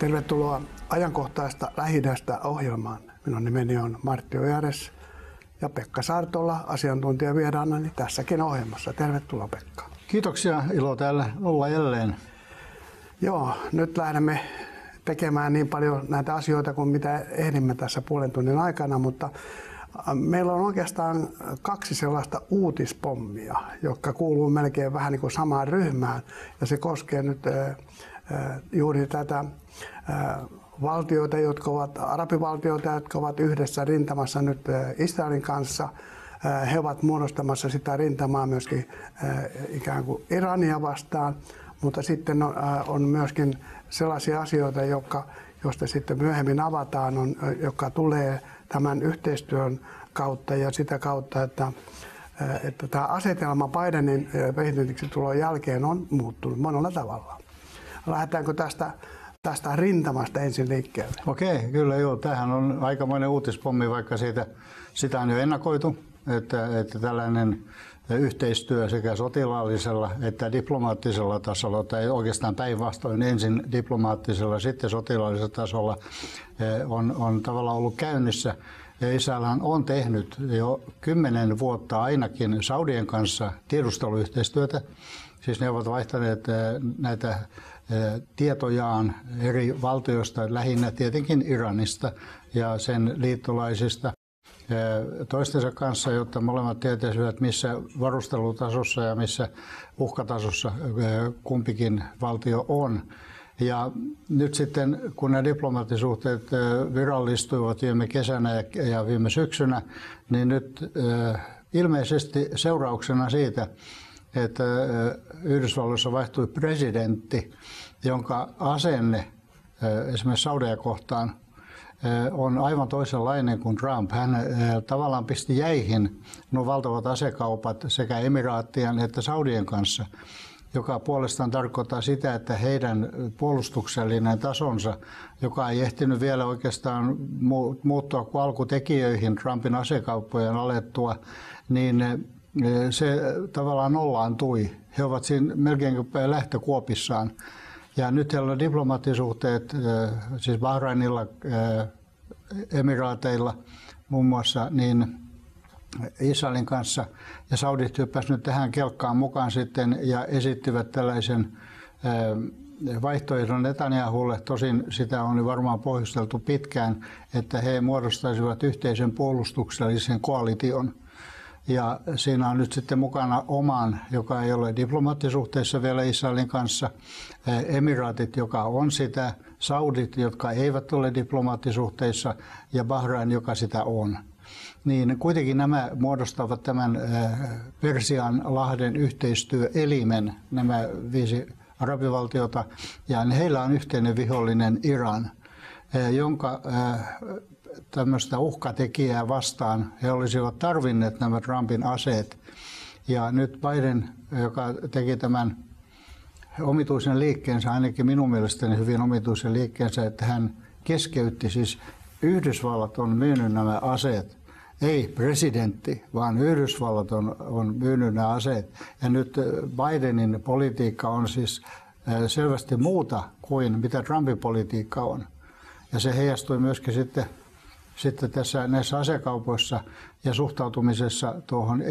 Tervetuloa ajankohtaista Lähi-idästä ohjelmaan. Minun nimeni on Martti Ojares ja Pekka Sartola asiantuntijavieraanani tässäkin ohjelmassa. Tervetuloa Pekka. Kiitoksia, ilo täällä olla jälleen. Joo, nyt lähdemme tekemään niin paljon näitä asioita kuin mitä ehdimme tässä puolen tunnin aikana, mutta meillä on oikeastaan kaksi sellaista uutispommia, jotka kuuluu melkein vähän niin kuin samaan ryhmään, ja se koskee nyt juuri tätä valtioita, jotka ovat arabivaltioita, jotka ovat yhdessä rintamassa nyt Israelin kanssa. He ovat muodostamassa sitä rintamaa myöskin ikään kuin Irania vastaan, mutta sitten on myöskin sellaisia asioita, joista sitten myöhemmin avataan, joka tulee tämän yhteistyön kautta ja sitä kautta, että tämä asetelma Bidenin presidentiksi tulon jälkeen on muuttunut monella tavalla. Lähdetäänkö tästä rintamasta ensin liikkeelle? Okei, kyllä joo. Tämähän on aikamoinen uutispommi, vaikka sitä on jo ennakoitu, että tällainen yhteistyö sekä sotilaallisella että diplomaattisella tasolla, tai oikeastaan päinvastoin ensin diplomaattisella, sitten sotilaallisella tasolla on tavallaan ollut käynnissä. Israelhan on tehnyt jo 10 vuotta ainakin Saudien kanssa tiedusteluyhteistyötä. Siis ne ovat vaihtaneet näitä tietojaan eri valtioista, lähinnä tietenkin Iranista ja sen liittolaisista toistensa kanssa, jotta molemmat tietäisivät, missä varustelutasossa ja missä uhkatasossa kumpikin valtio on. Ja nyt sitten, kun nämä diplomaattisuhteet virallistuivat viime kesänä ja viime syksynä, niin nyt ilmeisesti seurauksena siitä, että Yhdysvalloissa vaihtui presidentti, jonka asenne esimerkiksi Saudia kohtaan on aivan toisenlainen kuin Trump. Hän tavallaan pisti jäihin nuo valtavat asekaupat sekä Emiraattien että Saudien kanssa, joka puolestaan tarkoittaa sitä, että heidän puolustuksellinen tasonsa, joka ei ehtinyt vielä oikeastaan muuttua kuin alkutekijöihin Trumpin asekauppojen alettua, niin se tavallaan nollaantui. He ovat siinä melkein lähtökuopissaan. Ja nyt heillä on diplomaattisuhteet, siis Bahrainilla, Emiraateilla muun muassa, niin Israelin kanssa. Ja Saudit hyppäsivät nyt tähän kelkkaan mukaan sitten ja esittivät tällaisen vaihtoehdon Netanyahulle. Tosin sitä on varmaan pohjusteltu pitkään, että he muodostaisivat yhteisen puolustuksellisen koalition. Ja siinä on nyt sitten mukana Oman, joka ei ole diplomaattisuhteissa vielä Israelin kanssa, Emiraatit, joka on sitä, Saudit, jotka eivät ole diplomaattisuhteissa, ja Bahrain, joka sitä on. Niin kuitenkin nämä muodostavat tämän Persianlahden yhteistyöelimen, nämä 5 arabivaltiota, ja heillä on yhteinen vihollinen Iran, jonka tämmöistä uhkatekijää vastaan he olisivat tarvinneet nämä Trumpin aseet. Ja nyt Biden, joka teki tämän omituisen liikkeensä, ainakin minun mielestäni hyvin omituisen liikkeensä, että hän keskeytti, siis Yhdysvallat on myynyt nämä aseet, ei presidentti, vaan Yhdysvallat on myynyt nämä aseet. Ja nyt Bidenin politiikka on siis selvästi muuta kuin mitä Trumpin politiikka on. Ja se heijastui myöskin sitten näissä asekaupoissa ja suhtautumisessa tuohon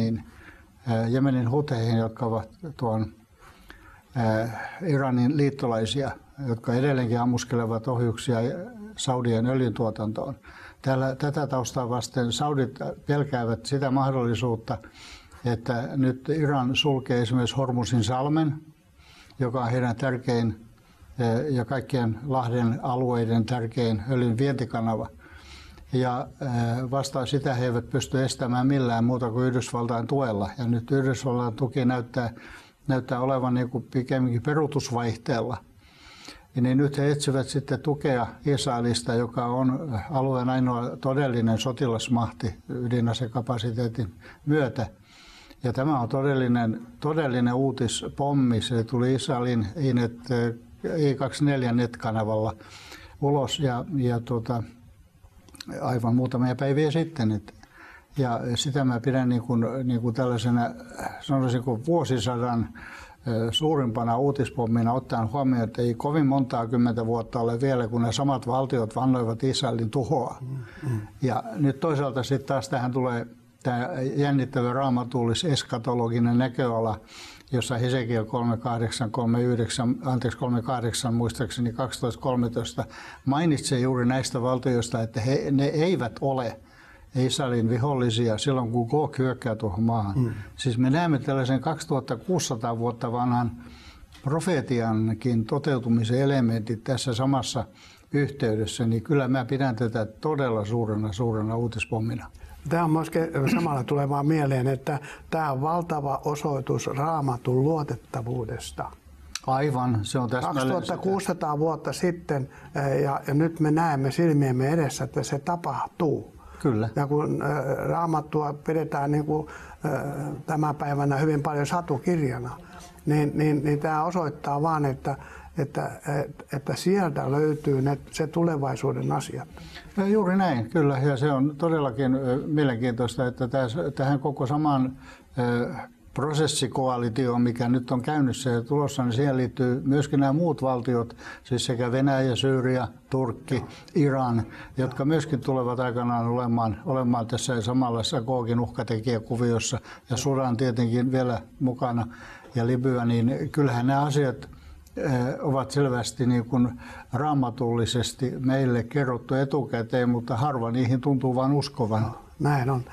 Jemenin huteihin, jotka ovat tuon Iranin liittolaisia, jotka edelleenkin ammuskelevat ohjuksia Saudien öljyntuotantoon. Tätä taustaa vasten Saudit pelkäävät sitä mahdollisuutta, että nyt Iran sulkee esimerkiksi Hormuzin salmen, joka on heidän tärkein ja kaikkien Lahden alueiden tärkein öljyn vientikanava. Ja vastaan sitä he eivät pysty estämään millään muuta kuin Yhdysvaltain tuella. Ja nyt Yhdysvaltain tuki näyttää olevan niin kuin pikemminkin peruutusvaihteella. Niin nyt he etsivät sitten tukea Israelista, joka on alueen ainoa todellinen sotilasmahti ydinasekapasiteetin myötä. Ja tämä on todellinen uutispommi. Se tuli Israelin I24 net-kanavalla ulos ja aivan muutamia päiviä sitten. Ja sitä mä pidän niin kuin tällaisena, sanoisin kuin vuosisadan suurimpana uutispommina ottaen huomioon, että ei kovin montaa kymmentä vuotta ole vielä, kun ne samat valtiot vannoivat Israelin tuhoa. Ja nyt toisaalta sitten taas tähän tulee tämä jännittävä raamatullis eskatologinen näköala, jossa Hesekiel 38 muistaakseni 12.13 mainitsee juuri näistä valtioista, että ne eivät ole Israelin vihollisia silloin, kun Gog hyökkää tuohon maahan. Siis me näemme tällaisen 2600 vuotta vanhan profeetiankin toteutumisen elementit tässä samassa yhteydessä, niin kyllä mä pidän tätä todella suurena uutispommina. Tämä on myöskin samalla tulevaan mieleen, että tämä on valtava osoitus Raamatun luotettavuudesta. Aivan, se on täsmälleen 2600 vuotta sitten ja nyt me näemme silmiemme edessä, että se tapahtuu. Kyllä. Ja kun Raamattua pidetään niin kuin, tämän päivänä hyvin paljon satukirjana, niin tämä osoittaa vaan, että sieltä löytyy se tulevaisuuden asiat. Ja juuri näin, kyllä. Ja se on todellakin mielenkiintoista, että tähän koko saman prosessikoalitioon, mikä nyt on käynnissä ja tulossa, niin siihen liittyy myöskin nämä muut valtiot, siis sekä Venäjä, Syyria, Turkki, Iran, jotka myöskin tulevat aikanaan olemaan tässä samanlaisessa Gogin uhkatekijäkuviossa, ja Sudan tietenkin vielä mukana ja Libya, niin kyllähän nämä asiat ovat selvästi niin kuin raamatullisesti meille kerrottu etukäteen, mutta harva niihin tuntuu vain uskovan. No, näin on.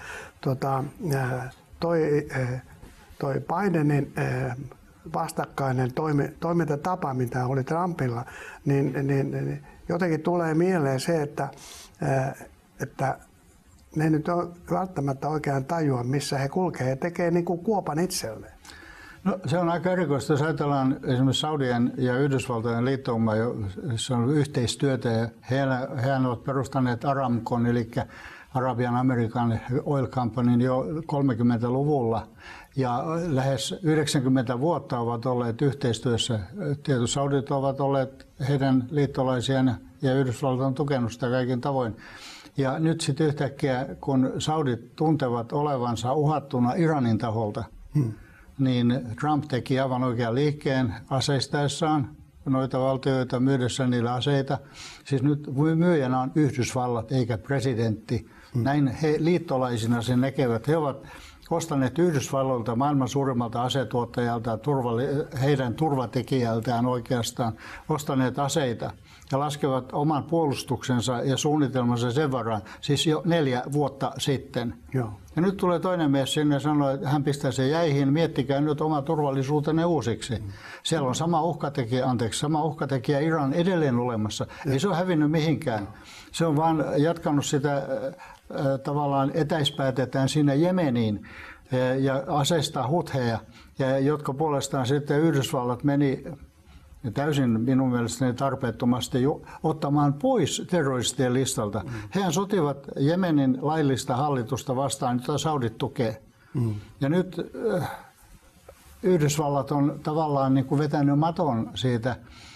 Toi Bidenin vastakkainen toimintatapa, mitä oli Trumpilla, niin jotenkin tulee mieleen se, että ne nyt on välttämättä oikein tajua, missä he kulkee ja tekee niin kuin kuopan itselleen. No, se on aika erikoista, jos ajatellaan esimerkiksi Saudien ja Yhdysvaltojen liittoumaa, jossa on yhteistyötä, ja he ovat perustaneet Aramcon, eli Arabian American Oil Companyn jo 30-luvulla, ja lähes 90 vuotta ovat olleet yhteistyössä. Tietysti saudit ovat olleet heidän liittolaisiaan ja Yhdysvallat on tukenut sitä kaikin tavoin. Ja nyt sitten yhtäkkiä, kun saudit tuntevat olevansa uhattuna Iranin taholta, niin Trump teki aivan oikean liikkeen aseistaessaan noita valtioita, myydessä niillä aseita. Siis nyt myyjänä on Yhdysvallat eikä presidentti. Näin he liittolaisina sen näkevät. He ovat ostaneet Yhdysvalloilta maailman suurimmalta asetuottajalta, heidän turvatekijältään oikeastaan, ostaneet aseita ja laskevat oman puolustuksensa ja suunnitelmansa sen varaan, siis jo 4 vuotta sitten. Joo. Ja nyt tulee toinen mies sinne ja sanoo, että hän pistää sen jäihin, miettikää nyt oma turvallisuutenne uusiksi. Siellä on sama uhkatekijä Iran edelleen olemassa. Ei se ole hävinnyt mihinkään. Se on vaan jatkanut sitä tavallaan etäispäätetään sinne Jemeniin ja aseistaa hutheja, jotka puolestaan sitten Yhdysvallat meni täysin minun mielestäni tarpeettomasti ottamaan pois terroristien listalta. Hehän sotivat Jemenin laillista hallitusta vastaan, jota saudit tukee. Ja nyt Yhdysvallat on tavallaan niin kuin vetänyt maton siitä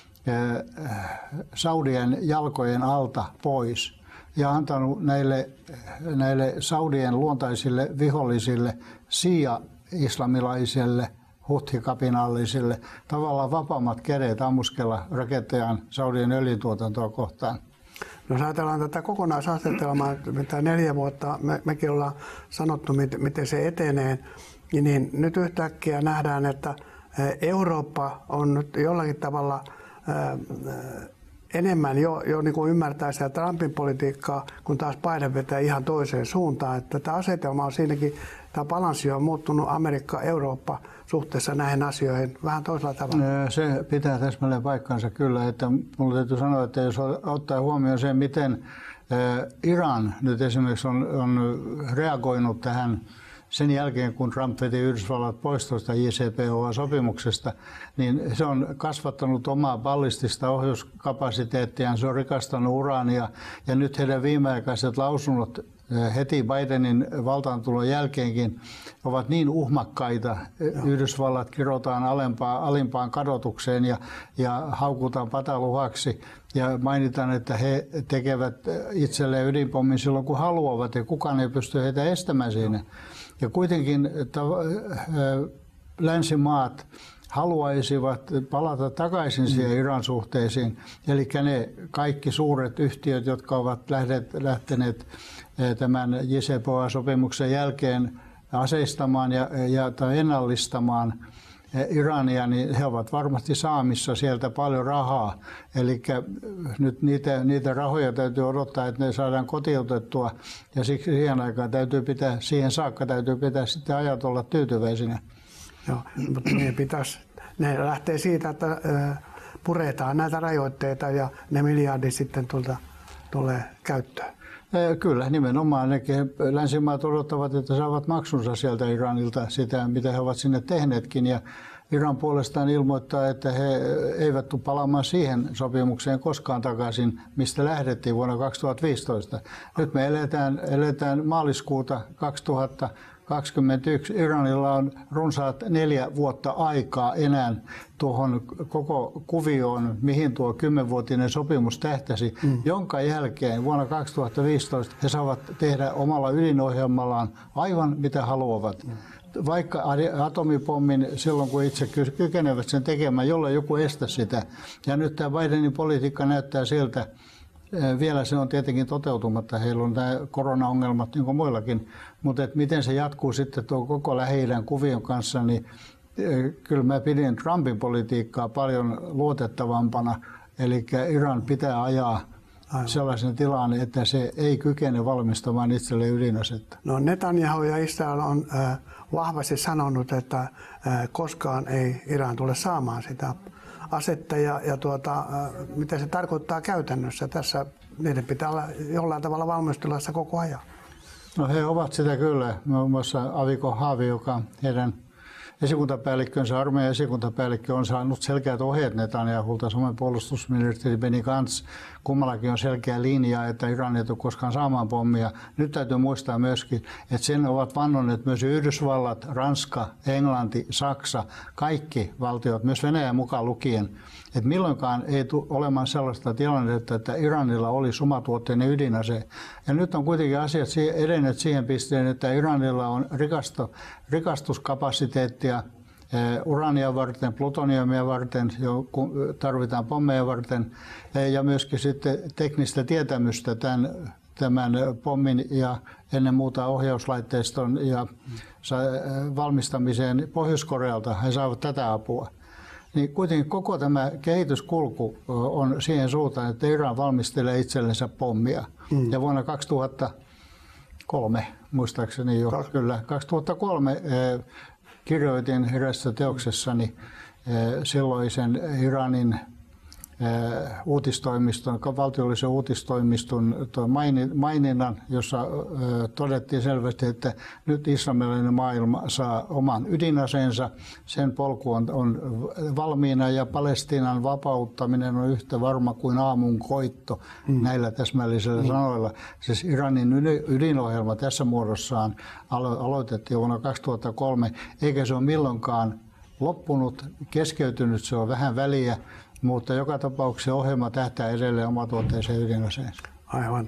saudien jalkojen alta pois ja antanut näille saudien luontaisille vihollisille, shia-islamilaisille, huthi-kapinallisille tavallaan vapaammat kädet ammuskella rakettejaan saudien öljyntuotantoa kohtaan. No, jos ajatellaan tätä kokonaisasetelmaa, mitä 4 vuotta mekin ollaan sanottu, miten se etenee, niin nyt yhtäkkiä nähdään, että Eurooppa on nyt jollakin tavalla enemmän jo niin kuin ymmärtää sitä Trumpin politiikkaa, kun taas Biden vetää ihan toiseen suuntaan. Että tämä asetelma on siinäkin, tämä balanssi on muuttunut Amerikka-Eurooppa suhteessa näihin asioihin vähän toisella tavalla. Se pitää täsmälleen paikkansa kyllä. Että minulla täytyy sanoa, että jos ottaa huomioon sen, miten Iran nyt esimerkiksi on reagoinut tähän sen jälkeen, kun Trump veti Yhdysvallat pois tuosta JCPOA-sopimuksesta, niin se on kasvattanut omaa ballistista ohjuskapasiteettiaan, se on rikastanut uraania ja nyt heidän viimeaikaiset lausunnot heti Bidenin valtaantulon jälkeenkin ovat niin uhmakkaita. Yhdysvallat kirotaan alimpaan kadotukseen ja haukutaan pataluhaksi ja mainitaan, että he tekevät itselleen ydinpommin silloin kun haluavat ja kukaan ei pysty heitä estämään siinä. Ja kuitenkin länsimaat haluaisivat palata takaisin siihen Iran suhteisiin. Eli ne kaikki suuret yhtiöt, jotka ovat lähteneet tämän JCPOA-sopimuksen jälkeen aseistamaan tai ennallistamaan Irania, niin he ovat varmasti saamissa sieltä paljon rahaa. Eli nyt niitä rahoja täytyy odottaa, että ne saadaan kotiutettua, ja siksi siihen saakka täytyy pitää sitten ajat olla tyytyväisinä. Joo, mutta ne lähtee siitä, että puretaan näitä rajoitteita ja ne miljardit sitten tulee käyttöön. Kyllä, nimenomaan länsimaat odottavat, että saavat maksunsa sieltä Iranilta sitä, mitä he ovat sinne tehneetkin. Ja Iran puolestaan ilmoittaa, että he eivät tule palaamaan siihen sopimukseen koskaan takaisin, mistä lähdettiin vuonna 2015. Nyt me eletään maaliskuuta 2021. Iranilla on runsaat 4 vuotta aikaa enää tuohon koko kuvioon, mihin tuo 10-vuotinen sopimus tähtäsi, jonka jälkeen vuonna 2015 he saavat tehdä omalla ydinohjelmallaan aivan mitä haluavat. Vaikka atomipommin silloin, kun itse kykenevät sen tekemään, jollei joku estä sitä. Ja nyt tämä Bidenin politiikka näyttää siltä, vielä se on tietenkin toteutumatta, heillä on nämä koronaongelmat niin kuin muillakin, mutta miten se jatkuu sitten tuo koko Lähi-idän kuvion kanssa, niin kyllä mä pidin Trumpin politiikkaa paljon luotettavampana, eli Iran pitää ajaa sellaisen tilaan, että se ei kykene valmistamaan itselleen ydinasetta. No Netanyahu ja Israel on vahvasti sanonut, että koskaan ei Iran tule saamaan sitä asetta ja mitä se tarkoittaa käytännössä. Tässä niiden pitää olla jollain tavalla valmistelassa koko ajan. No he ovat sitä kyllä. Muun muassa Avi Kohavi, joka heidän esikuntapäällikkönsä, armeijan esikuntapäällikkö, on saanut selkeät ohjeet Netanyahulta, samoin puolustusministeri Benny Gantz. Kummallakin on selkeä linja, että Iran ei tule koskaan saamaan pommia. Nyt täytyy muistaa myöskin, että sen ovat vannoneet myös Yhdysvallat, Ranska, Englanti, Saksa, kaikki valtiot, myös Venäjä mukaan lukien. Että milloinkaan ei tule olemaan sellaista tilannetta, että Iranilla olisi omatuotteinen ydinase. Ja nyt on kuitenkin asiat edenneet siihen pisteen, että Iranilla on rikastuskapasiteettia urania varten, plutoniumia varten, tarvitaan pommeja varten, ja myöskin sitten teknistä tietämystä tämän pommin ja ennen muuta ohjauslaitteiston ja valmistamiseen Pohjois-Korealta. He saavat tätä apua. Niin kuitenkin koko tämä kehityskulku on siihen suuntaan, että Iran valmistelee itsellensä pommia. Ja vuonna 2003, muistaakseni jo, 2003 kirjoitin erässä teoksessani silloisen Iranin uutistoimiston, valtiollisen uutistoimiston maininnan, jossa todettiin selvästi, että nyt islamilainen maailma saa oman ydinaseensa, sen polku on valmiina ja Palestiinan vapauttaminen on yhtä varma kuin aamun koitto näillä täsmällisillä sanoilla. Siis Iranin ydinohjelma tässä muodossaan aloitettiin vuonna 2003, eikä se ole milloinkaan loppunut, keskeytynyt, se on vähän väliä. Mutta joka tapauksessa ohjelma tähtää edelleen omatuotteeseen ydinaseensa. Aivan.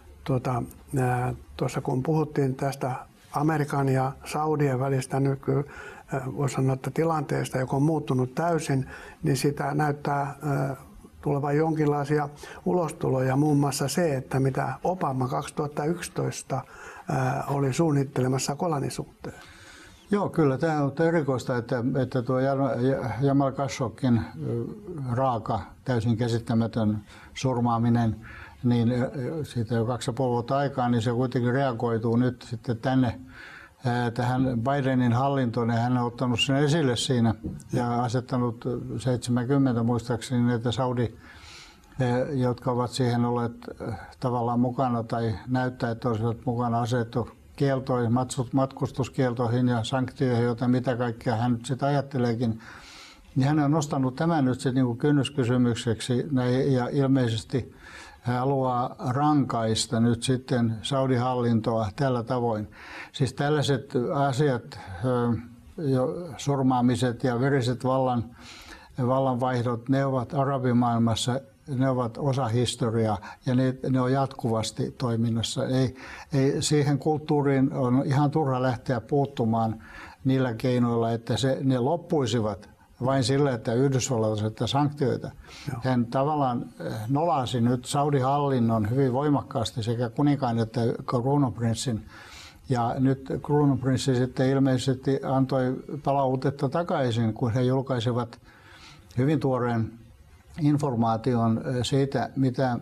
Tuossa kun puhuttiin tästä Amerikan ja Saudien välistä voisi sanoa, että tilanteesta, joka on muuttunut täysin, niin sitä näyttää tulevan jonkinlaisia ulostuloja. Muun muassa se, että mitä Obama 2011 oli suunnittelemassa Golanin suhteen. Joo, kyllä. Tämä on erikoista, että tuo Jamal Khashoggiin raaka, täysin käsittämätön surmaaminen, niin siitä jo 2,5 vuotta aikaa, niin se kuitenkin reagoituu nyt sitten tähän Bidenin hallintoon, ja hän on ottanut sen esille siinä ja asettanut 70 muistaakseni näitä jotka ovat siihen olleet tavallaan mukana tai näyttää, että olisivat mukana asettu kieltoihin, matkustuskieltoihin ja sanktioihin, joita mitä kaikkea hän nyt sitten ajatteleekin. Niin hän on nostanut tämän nyt sitten niin kynnyskysymykseksi ja ilmeisesti hän haluaa rankaista nyt sitten Saudi-hallintoa tällä tavoin. Siis tällaiset asiat, surmaamiset ja veriset vallanvaihdot, ne ovat arabimaailmassa, ne ovat osa historiaa ja ne on jatkuvasti toiminnassa. Ei siihen kulttuuriin on ihan turha lähteä puuttumaan niillä keinoilla, että ne loppuisivat, vain sillä, että Yhdysvallat asettaa sanktioita. Hän tavallaan nolasi nyt Saudi-hallinnon hyvin voimakkaasti sekä kuninkaan että kruununprinssin. Ja nyt kruununprinssi sitten ilmeisesti antoi palautetta takaisin, kun he julkaisivat hyvin tuoreen informaation siitä, mitä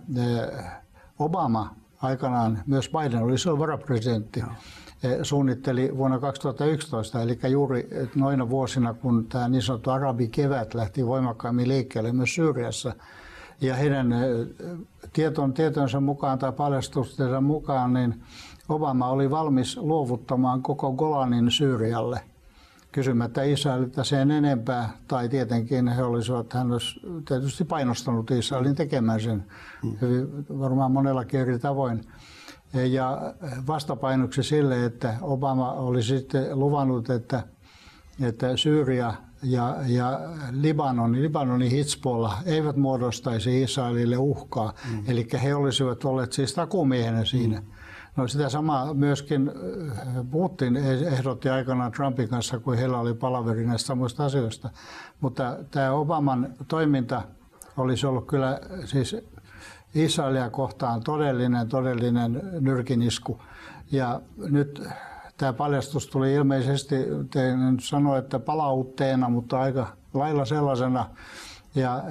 Obama aikanaan, myös Biden oli silloin varapresidentti, suunnitteli vuonna 2011, eli juuri noina vuosina, kun tämä niin sanottu arabikevät lähti voimakkaammin liikkeelle myös Syyriassa. Ja heidän tietonsa mukaan tai paljastustensa mukaan, niin Obama oli valmis luovuttamaan koko Golanin Syyrialle, kysymättä Israelilta sen enempää, tai tietenkin hän olisi tietysti painostanut Israelin tekemään sen hyvin, varmaan monellakin eri tavoin. Ja vastapainoksi sille, että Obama oli sitten luvannut, että Syyria ja Libanonin Hizbollah eivät muodostaisi Israelille uhkaa, eli he olisivat olleet siis takuumiehenä siinä. No sitä samaa myöskin Putin ehdotti aikanaan Trumpin kanssa, kun heillä oli palaveri näistä samoista asioista. Mutta tämä Obaman toiminta olisi ollut kyllä siis Israelia kohtaan todellinen nyrkinisku. Ja nyt tämä paljastus tuli ilmeisesti, en sano, että palautteena, mutta aika lailla sellaisena. Ja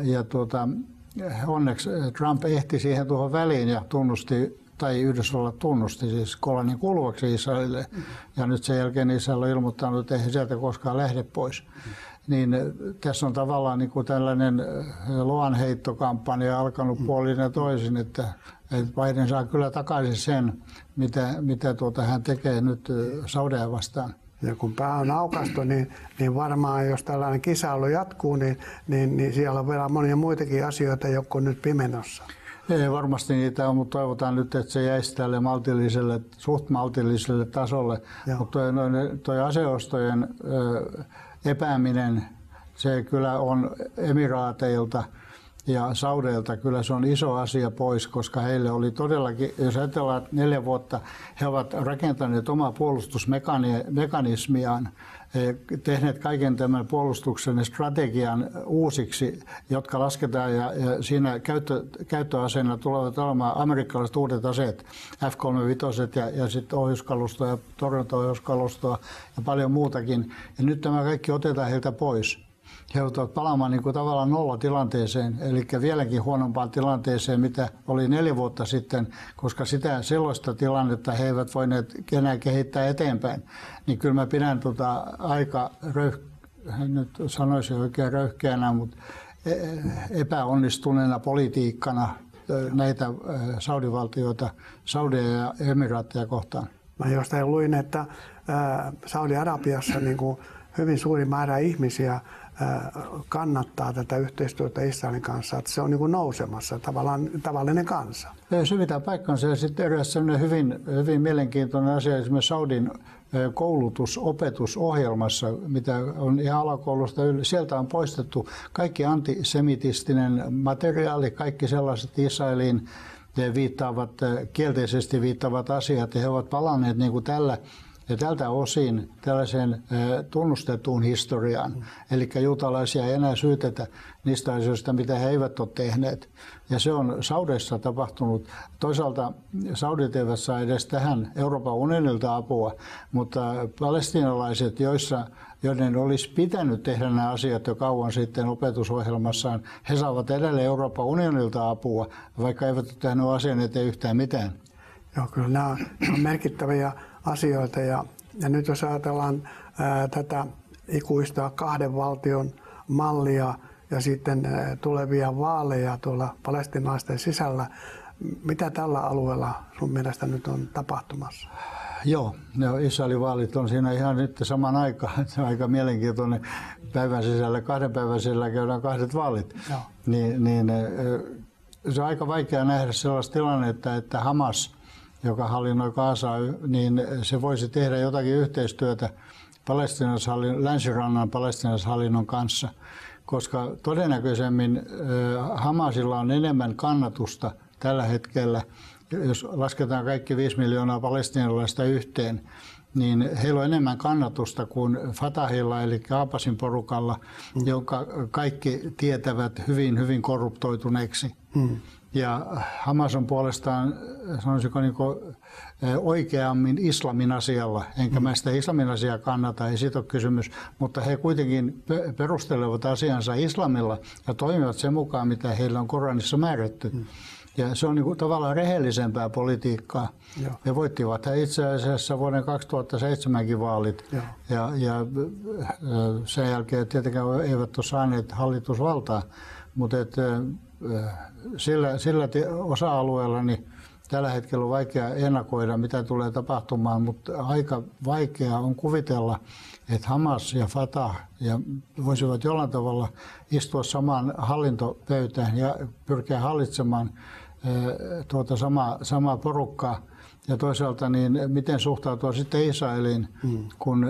onneksi Trump ehti siihen tuohon väliin ja tunnusti, tai Yhdysvallat tunnusti siis Golanin kuuluvaksi Israelille. Ja nyt sen jälkeen Israel on ilmoittanut, että ei sieltä koskaan lähde pois. Niin tässä on tavallaan niin kuin tällainen loanheittokampanja alkanut puolin ja toisin, että Biden saa kyllä takaisin sen, mitä hän tekee nyt Saudea vastaan. Ja kun pää on aukaistu, niin varmaan jos tällainen kisailu jatkuu, niin siellä on vielä monia muitakin asioita, jotka on nyt pimenossa. Ei, varmasti niitä on, mutta toivotaan nyt, että se jäisi tälle suht maltilliselle tasolle. Mutta tuo aseostojen epääminen, se kyllä on Emiraateilta ja Saudeilta, kyllä se on iso asia pois, koska heille oli todellakin, jos ajatellaan, että 4 vuotta he ovat rakentaneet omaa puolustusmekanismiaan, tehneet kaiken tämän puolustuksen strategian uusiksi, jotka lasketaan ja siinä käyttöaseena tulevat olemaan amerikkalaiset uudet aseet, F-35 ja sitten ohjuskalustoa ja torjuntaohjuskalustoa ja paljon muutakin. Ja nyt tämä kaikki otetaan heiltä pois. He joutuvat palaamaan niin kuin tavallaan nollatilanteeseen, eli vieläkin huonompaan tilanteeseen, mitä oli 4 vuotta sitten, koska sitä sellaista tilannetta he eivät voineet enää kehittää eteenpäin. Niin kyllä mä pidän aika, nyt sanoisin oikein röyhkeänä, mutta epäonnistuneena politiikkana näitä Saudi-valtioita, Saudia ja Emiraatteja kohtaan. Mä jostain luin, että Saudi-Arabiassa niin kuin hyvin suuri määrä ihmisiä kannattaa tätä yhteistyötä Israelin kanssa, että se on niin kuin nousemassa tavallinen kansa. Se pitää paikkansa ja sitten eräs hyvin mielenkiintoinen asia esimerkiksi Saudin opetusohjelmassa, mitä on ihan alakoulusta sieltä on poistettu kaikki antisemitistinen materiaali, kaikki sellaiset Israeliin kielteisesti viittaavat asiat, ja he ovat palanneet niin kuin tältä osin tällaiseen tunnustettuun historiaan. Eli juutalaisia ei enää syytetä niistä asioista, mitä he eivät ole tehneet. Ja se on Saudeissa tapahtunut. Toisaalta Saudit eivät saa edes tähän Euroopan unionilta apua, mutta palestiinalaiset, joiden olisi pitänyt tehdä nämä asiat jo kauan sitten opetusohjelmassaan, he saavat edelleen Euroopan unionilta apua, vaikka eivät ole tehneet asian eteen yhtään mitään. Joo, kyllä nämä on merkittäviä asioita ja nyt jos ajatellaan tätä ikuista 2 valtion mallia ja sitten tulevia vaaleja tuolla palestiinalaisten sisällä, mitä tällä alueella sun mielestä nyt on tapahtumassa? Joo, Israelin vaalit on siinä ihan nyt saman aikaan. Se on aika mielenkiintoinen. 2 päivän sisällä käydään 2 vaalit. Niin, se on aika vaikea nähdä sellaista tilannetta, että Hamas, joka hallinnoi Gazaa, niin se voisi tehdä jotakin yhteistyötä länsirannan palestiinalaishallinnon kanssa, koska todennäköisemmin Hamasilla on enemmän kannatusta tällä hetkellä, jos lasketaan kaikki 5 miljoonaa palestiinalaista yhteen, niin heillä on enemmän kannatusta kuin Fatahilla eli Abbasin porukalla, jonka kaikki tietävät hyvin, hyvin korruptoituneeksi. Ja Hamas on puolestaan, sanoisiko oikeammin islamin asialla, enkä mä sitä islamin asiaa kannata, ei siitä ole kysymys, mutta he kuitenkin perustelevat asiansa islamilla ja toimivat sen mukaan, mitä heillä on Koranissa määrätty. Ja se on tavallaan rehellisempää politiikkaa. Joo. Ja voittivat he itse asiassa vuoden 2007 vaalit. Ja sen jälkeen tietenkään eivät ole saaneet hallitusvaltaa, mutta sillä osa-alueella niin tällä hetkellä on vaikea ennakoida, mitä tulee tapahtumaan, mutta aika vaikea on kuvitella, että Hamas ja Fatah voisivat jollain tavalla istua samaan hallintopöytään ja pyrkiä hallitsemaan samaa porukkaa. Ja toisaalta niin miten suhtautua sitten Israeliin, kun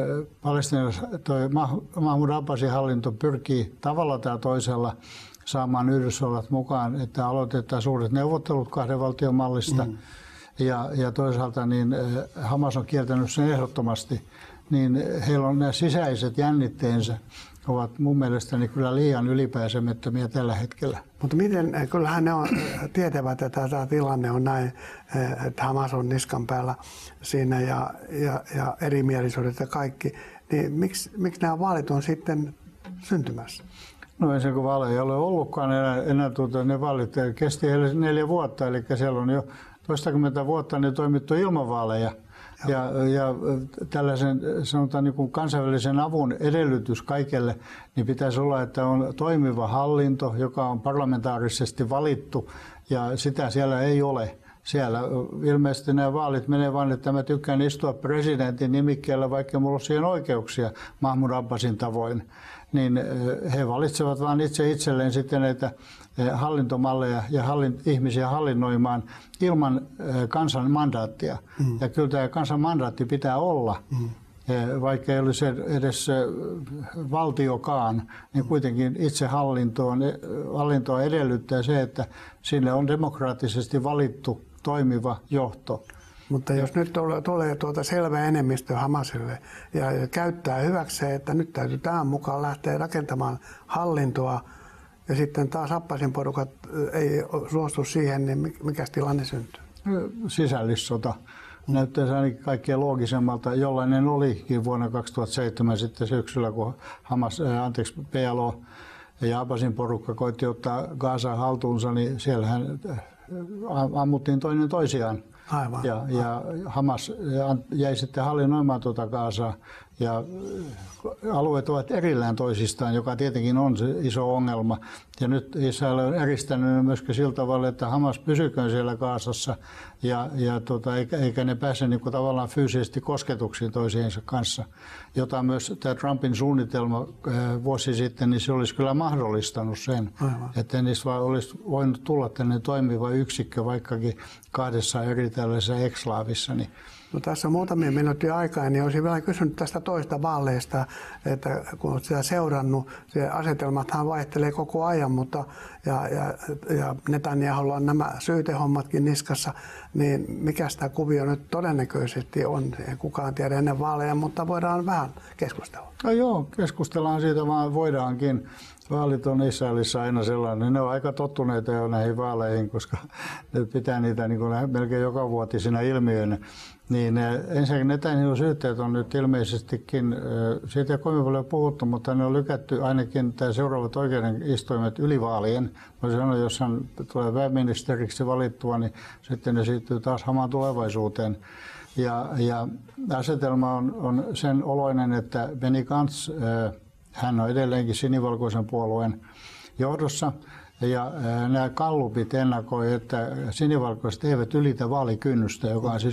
Mahmoud Abbasin hallinto pyrkii tavalla tai toisella saamaan Yhdysvallat mukaan, että aloitetaan suuret neuvottelut kahden valtion mallista. Ja toisaalta niin Hamas on kieltänyt sen ehdottomasti, niin heillä on nämä sisäiset jännitteensä ovat mun mielestäni kyllä liian ylipääsemättömiä tällä hetkellä. Mutta miten, kyllähän ne tietävät, että tämä tilanne on näin, että Hamas on niskan päällä siinä ja erimielisyydet ja kaikki, niin miksi nämä vaalit on sitten syntymässä? No ensin kun vaaleja ei ole ollutkaan enää ne vaalit kesti 4 vuotta, eli siellä on jo toistakymmentä vuotta ne toimittu ilman vaaleja. Ja tällaisen sanotaan niin kuin kansainvälisen avun edellytys kaikelle, niin pitäisi olla, että on toimiva hallinto, joka on parlamentaarisesti valittu, ja sitä siellä ei ole. Siellä ilmeisesti nämä vaalit menee vain, että mä tykkään istua presidentin nimikkeellä, vaikka mulla on siihen oikeuksia Mahmoud Abbasin tavoin. Niin he valitsevat vain itselleen sitten näitä hallintomalleja ja ihmisiä hallinnoimaan ilman kansan mandaattia. Ja kyllä tämä kansan mandaatti pitää olla, vaikka ei olisi edes valtiokaan, niin kuitenkin itsehallintoa edellyttää se, että sille on demokraattisesti valittu toimiva johto. Mutta jos nyt tulee selvä enemmistö Hamasille ja käyttää hyväkseen, että nyt täytyy tämän mukaan lähteä rakentamaan hallintoa ja sitten taas Abbasin porukat ei suostu siihen, niin mikä tilanne syntyy? Sisällissota. Näyttäisi ainakin kaikkein loogisemmalta, jollainen olikin vuonna 2007 sitten syksyllä, kun PLO ja Abbasin porukka koitti ottaa Gazaa haltuunsa, niin siellähän ammuttiin toinen toisiaan. Aivan. Ja Hamas jäi sitten hallinnoimaan tuota Gazaa. Ja alueet ovat erillään toisistaan, joka tietenkin on se iso ongelma. Ja nyt Israel on eristänyt myöskin sillä tavalla, että Hamas pysyköön siellä Gazassa eikä ne pääse niin kuin tavallaan fyysisesti kosketuksiin toisiinsa kanssa. Jota myös tämä Trumpin suunnitelma vuosi sitten, niin se olisi kyllä mahdollistanut sen. Aivan. Että niissä olisi voinut tulla tänne toimiva yksikkö vaikkakin 2 eri tällaisessa ekslaavissa. Niin no tässä on muutamia minuuttia aikaa, niin olisin vielä kysynyt tästä toista vaaleista, että kun olet sitä seurannut, se asetelmathan vaihtelee koko ajan, mutta ja Netanyahulla on nämä syytehommatkin niskassa, niin mikä sitä kuvio nyt todennäköisesti on? Ei kukaan tiedä ennen vaaleja, mutta voidaan vähän keskustella. No joo, keskustellaan siitä vaan voidaankin. Vaalit on Israelissa aina sellainen, ne on aika tottuneita jo näihin vaaleihin, koska ne pitää niitä niin kuin melkein joka vuotisina ilmiöinä. Niin ensinnäkin Netanyahun syytteet on nyt ilmeisestikin, siitä ei kovin paljon puhuttu, mutta ne on lykätty ainakin tämä seuraavat oikeudenistuimet yli vaalien. Mä sanoin, jos hän tulee pääministeriksi valittua, niin sitten ne siirtyy taas hamaan tulevaisuuteen. Ja asetelma on sen oloinen, että Benny Gantz, hän on edelleenkin sinivalkoisen puolueen johdossa. Ja nämä gallupit ennakoi, että sinivalkoiset eivät ylitä vaalikynnystä, joka on siis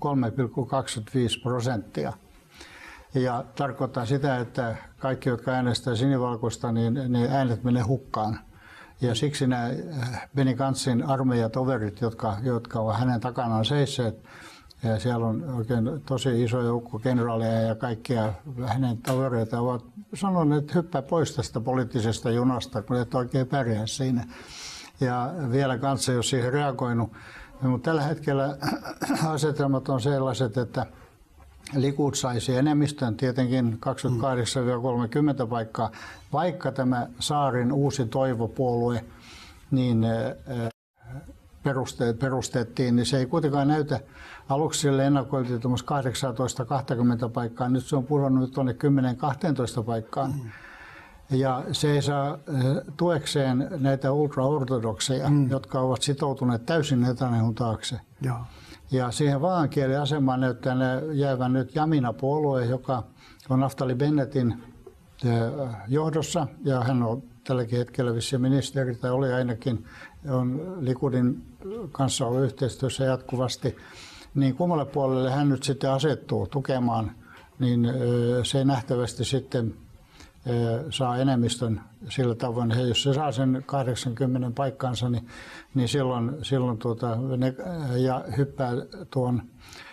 3,25%. Ja tarkoittaa sitä, että kaikki, jotka äänestävät sinivalkoista, niin ne äänet menee hukkaan. Ja siksi nämä Benny Gantzin armeijatoverit, jotka ovat hänen takanaan seisseet, ja siellä on oikein tosi iso joukko kenraaleja ja kaikkia hänen tovereita ovat sanoneet, että hyppää pois tästä poliittisesta junasta, kun et oikein pärjää siinä. Ja vielä kanssa ei ole siihen reagoinut. Mutta tällä hetkellä asetelmat on sellaiset, että Likud saisi enemmistön, tietenkin 28-30 paikkaa, vaikka tämä Saarin uusi Toivo-puolue niin perustettiin, niin se ei kuitenkaan näytä. Aluksi sille ennakoitiin 18-20 paikkaa, nyt se on pudonnut tuonne 10-12 paikkaan. Ja se ei saa tuekseen näitä ultraortodokseja, jotka ovat sitoutuneet täysin Netanyahun taakse. Joo. Ja siihen vaankieliasemaan näyttää jäävän nyt Jamina-puolue, joka on Naftali Bennetin johdossa, ja hän on tälläkin hetkellä vissiin ministeri, tai oli ainakin, on Likudin kanssa ollut yhteistyössä jatkuvasti, niin kummalle puolelle hän nyt sitten asettuu tukemaan, niin se nähtävästi sitten saa enemmistön sillä tavoin. Jos se saa sen 80 paikkaansa, niin silloin ja hyppää tuon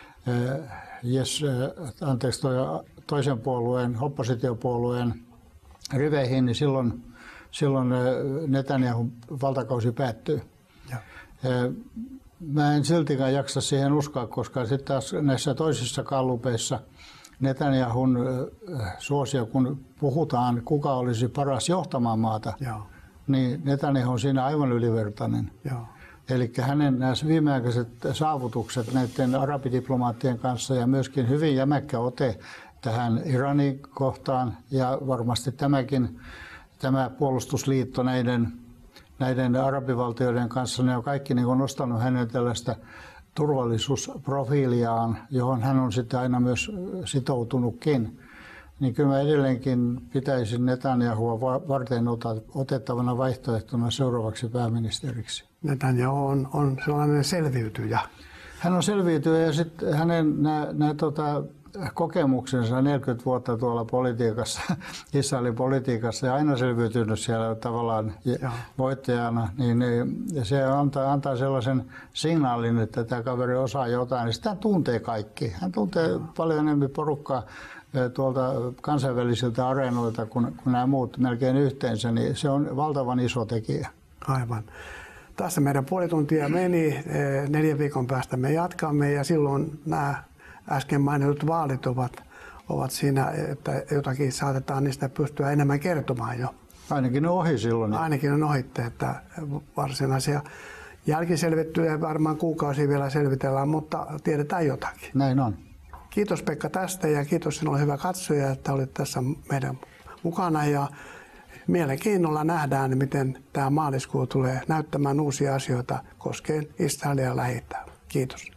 toisen puolueen, oppositiopuolueen riveihin, niin silloin Netanyahun valtakausi päättyy. Ja. Mä en siltikään jaksa siihen uskoa, koska sitten taas näissä toisissa gallupeissa Netanyahun suosio, kun puhutaan, kuka olisi paras johtamaan maata, niin Netanyahu on siinä aivan ylivertainen. Eli hänen näissä viimeaikaiset saavutukset näiden arabidiplomaattien kanssa ja myöskin hyvin jämäkkä ote tähän Iranin kohtaan ja varmasti tämä puolustusliitto näiden arabivaltioiden kanssa, ne on kaikki niin kuin nostanut hänen tällaista turvallisuusprofiiliaan, johon hän on sitten aina myös sitoutunutkin. Niin kyllä mä edelleenkin pitäisin Netanyahua varten otettavana vaihtoehtona seuraavaksi pääministeriksi. Netanyahu on sellainen selviytyjä. Hän on selviytyjä ja sitten hänen kokemuksensa 40 vuotta tuolla politiikassa, Israelin politiikassa ja aina selviytynyt siellä tavallaan voittajana, niin se antaa sellaisen signaalin, että tämä kaveri osaa jotain, niin sitä tuntee kaikki. Hän tuntee paljon enemmän porukkaa tuolta kansainvälisiltä areenoilta kuin nämä muut melkein yhteensä, niin se on valtavan iso tekijä. Aivan. Tässä meidän puoli tuntia meni, 4 viikon päästä me jatkamme ja silloin nämä äsken mainitut vaalit ovat siinä, että jotakin saatetaan niistä pystyä enemmän kertomaan jo. Ainakin on ohi silloin. Ainakin on ohitte, että varsinaisia jälkiselvittelyjä varmaan kuukausia vielä selvitellään, mutta tiedetään jotakin. Näin on. Kiitos Pekka tästä ja kiitos sinulle hyvä katsoja, että olit tässä meidän mukana ja mielenkiinnolla nähdään, miten tämä maaliskuu tulee näyttämään uusia asioita koskien Israelia ja Lähi-itää. Kiitos.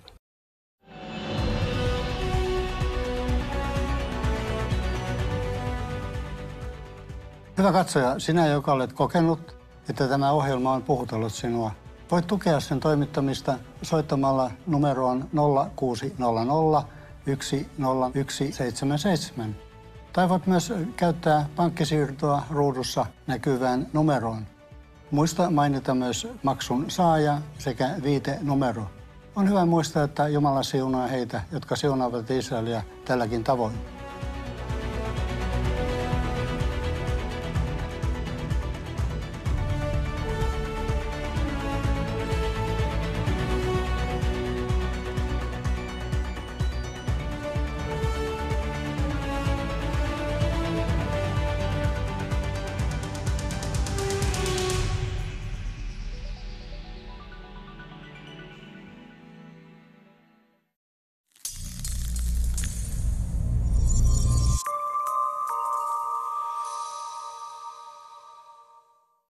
Hyvä katsoja, sinä joka olet kokenut, että tämä ohjelma on puhutellut sinua, voit tukea sen toimittamista soittamalla numeroon 0600 10177. Tai voit myös käyttää pankkisiirtoa ruudussa näkyvään numeroon. Muista mainita myös maksun saaja sekä viitenumero. On hyvä muistaa, että Jumala siunaa heitä, jotka siunaavat Israelia tälläkin tavoin.